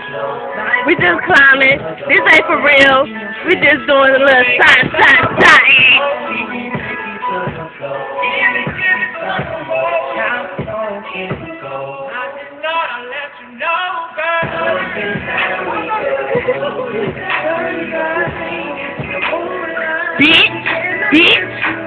We just clowning. This ain't for real. We just doing a little sign. Bitch.